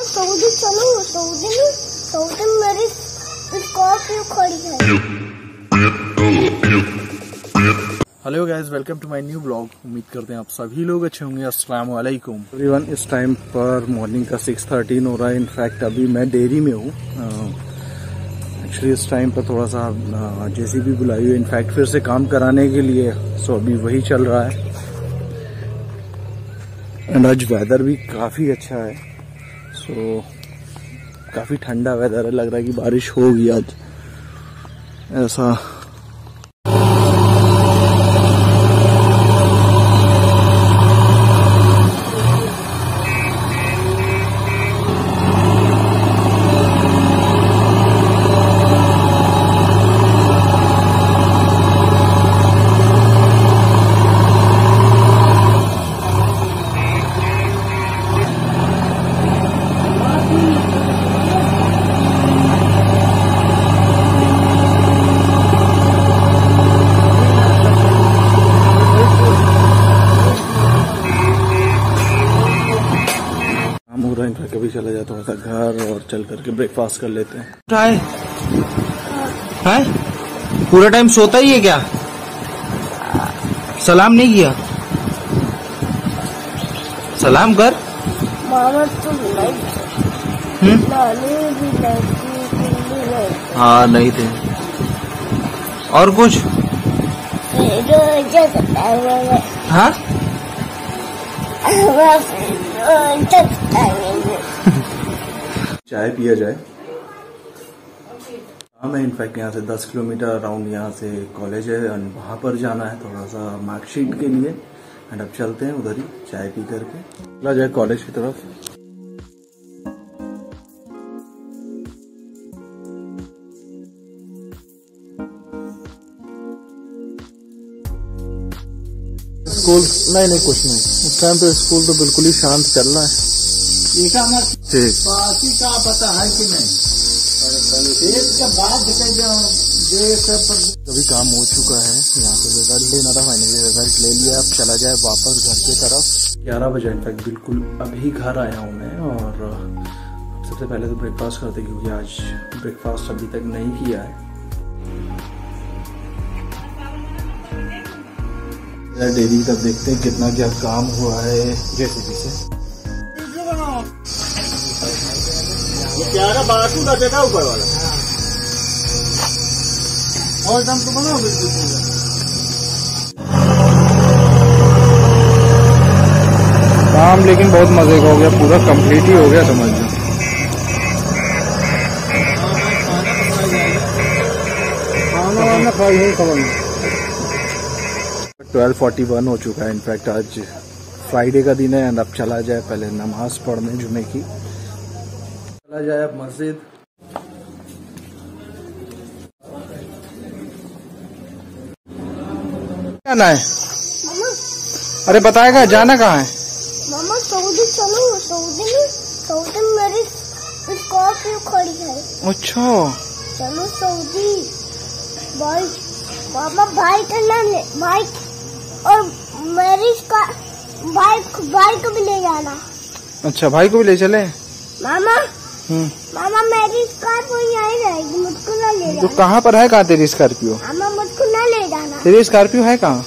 Saudi चलो, Saudi में मेरी स्कॉर्पियो खड़ी है। Hello guys, welcome to my new blog. उम्मीद करते हैं आप सभी लोग अच्छे होंगे। अस्सलाम वालेकुम एवरीवन। इस टाइम पर मॉर्निंग का 6:13 हो रहा है। इनफैक्ट अभी मैं डेयरी में हूँ। एक्चुअली इस टाइम पर थोड़ा सा जेसीबी बुलाई हुई, इनफैक्ट फिर से काम कराने के लिए। सो अभी वही चल रहा है। एंड आज वेदर भी काफ़ी अच्छा है। सो काफ़ी ठंडा वेदर है, लग रहा है कि बारिश होगी आज ऐसा। कभी चला जाता थोड़ा सा घर और चल करके ब्रेकफास्ट कर लेते हैं। पूरा टाइम सोता ही है क्या? सलाम नहीं किया? सलाम कर। मामा तो हाँ नहीं थे। और कुछ? हाँ चाय पिया जाए। हाँ, मैं इनफैक्ट यहाँ से 10 किलोमीटर अराउंड यहाँ से कॉलेज है एंड वहाँ पर जाना है थोड़ा सा मार्कशीट के लिए। एंड अब चलते हैं उधर ही चाय पी करके चला जाए कॉलेज की तरफ। स्कूल नहीं कुछ नहीं। इस टाइम तो स्कूल तो बिल्कुल ही शांत चल रहा है। ठीक बाकी का पता है कि नहीं? के बाद सभी काम हो चुका है। यहाँ पे रिजल्ट लेना था, फाइनली रिजल्ट ले लिया। अब चला जाए वापस घर की तरफ। 11 बजे इनफैक्ट बिल्कुल अभी घर आया हूँ मैं। और सबसे पहले तो ब्रेकफास्ट करते क्योंकि आज ब्रेकफास्ट अभी तक नहीं किया है। डेली तक देखते हैं कितना क्या काम हुआ है जेसीबी से। बासु का देखा ऊपर वाला और दम तो बनाओ बिल्कुल। काम लेकिन बहुत मजे का हो गया, पूरा कंप्लीट ही हो गया समझ लो। खाना खाई है खबर। 12:41 हो चुका है। इनफैक्ट आज फ्राइडे का दिन है एंड अब चला जाए पहले नमाज पढ़ने जुमे की। चला जाए अब मस्जिद। जाना है? मामा, अरे बताएगा जाना कहाँ है? मामा सऊदी चलो, सऊदी में मेरी स्कॉर्पियो खड़ी है। अच्छा चलो सऊदी। बाइक मामा, बाइक ले, बाइक और मेरी बाइक भी ले जाना। अच्छा, भाई को भी ले चले मामा। मामा मेरी स्कॉर्पियो यहीं रहेगी, मुझको ना ले जाना। तो कहाँ पर है? कहाँ तेरी स्कॉर्पियो? मामा मुझको ना ले जाना। तेरी स्कॉर्पियो है कहाँ?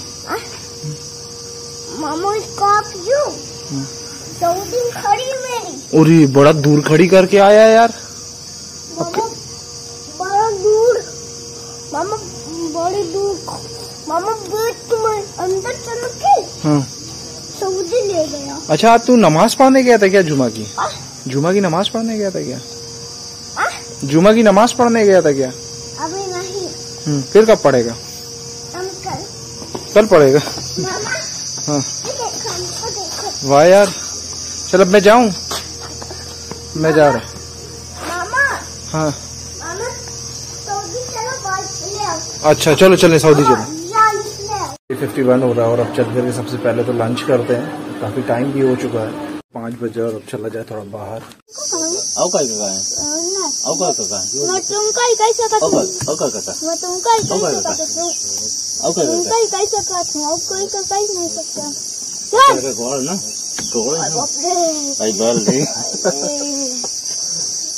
मामा स्कॉर्पियो सऊदी में खड़ी है मेरी। अरे बड़ा दूर खड़ी करके आया यार। मामा बड़ा दूर, मामा बड़ी दूर। मामा वेट तुम्हें अंदर चलो के सऊदी ले गया। अच्छा, तू नमाज पढ़ने गया था क्या? जुमा की नमाज पढ़ने गया था क्या? जुमा की नमाज पढ़ने गया था क्या? अभी नहीं। फिर कब पढ़ेगा? कल पढ़ेगा। मामा हाँ देखो। वाह यार। चल अब मैं जाऊं? मैं जा रहा। मामा हाँ मामा सऊदी चलो, बाइक ले आओ। अच्छा चलो चले सऊदी चलो। 51 हो रहा है और अब चल करके सबसे पहले तो लंच करते हैं। काफी टाइम भी हो चुका है, 5 बजे। और अब चला जाए थोड़ा बाहर। आओ काय का काय? आओ काय का काय? मैं तुम काय कैसे करता हूँ? आओ काय का काय? मैं तुम काय कैसे करता हूँ? आओ काय का तुम काय? काय कैसे करता हूँ? कोई का काय नहीं सकता। गोल ना गोल। बाप रे। भाई बोल दे।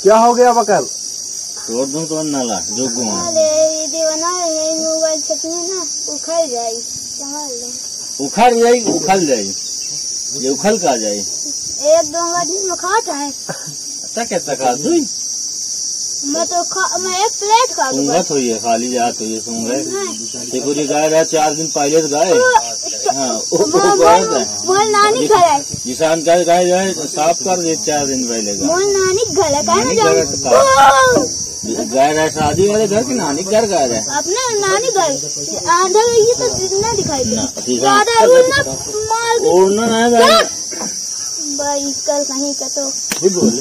क्या हो गया बकर? तोड़ दूं तो नाला जो घुमा अरे दीवाना है मोबाइल छपने ना उखड़ जाए संभाल ले। उखड़ जाए ये उखल का जाए 1-2 दिन में खाता है कैसा खा दू मैं 1 प्लेट खा दूंगा। सुंगत हुई है खाली जात हुई है सुंगत देखो जी गाय रहा 4 दिन पहले से गाय मोल नानी घर है किसान का गाय जाए साफ कर दे 4 दिन पहले मोल नानी घर है गाय रहा शादी वाले घर की नानी घर गाय रहा अपने नानी घर आधा ये तो जितना दिखाई दे ओढ़ना ना गाय भाई कल कहीं का तो बोले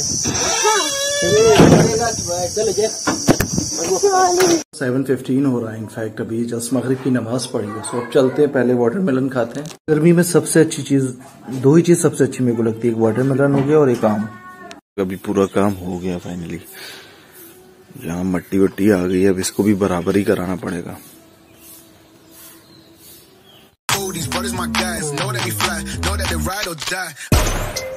7:15 हो रहा है। इनफैक्ट अभी जस्ट मगरिब की नमाज पढ़ी है। सो अब चलते हैं, पहले वाटरमेलन खाते हैं। गर्मी में सबसे अच्छी चीज 2 ही चीज सबसे अच्छी मेरे को लगती है, एक वाटरमेलन हो गया और एक आम। अभी पूरा काम हो गया फाइनली। यहाँ मट्टी वट्टी आ गई है, अब इसको भी बराबर ही कराना पड़ेगा। These brothers my guys, know that we fly, know that they ride or die.